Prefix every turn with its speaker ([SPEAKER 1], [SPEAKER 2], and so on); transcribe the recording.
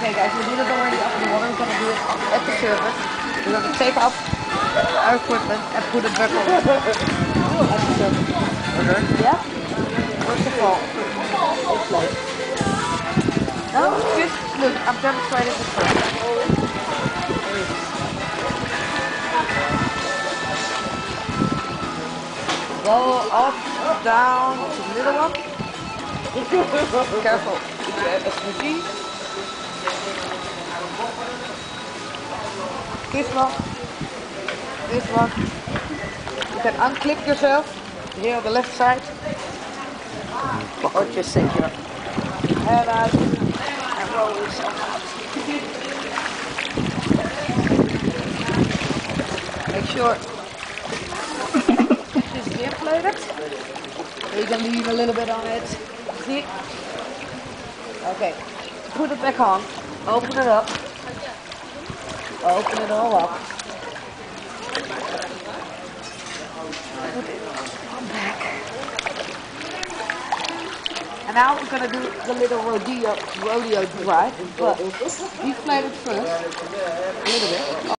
[SPEAKER 1] Okay guys, we did it already up in the water. We're gonna do it at the surface. We're gonna take up our equipment and put it back on at the surface.
[SPEAKER 2] Okay.
[SPEAKER 1] Yeah? First of all, this place. No, just look, I'm demonstrating this first. Go up, down to the little one. Careful, SPG. This one. You can unclip yourself here on the left side. Or just take your head out and roll yourself out. Make sure this is inflated. So you can leave a little bit on it. See? Okay. Put it back on. Open it up. Open it all up. Put it on back. And now we're gonna do the little rodeo drive, but deflate it first, a little bit.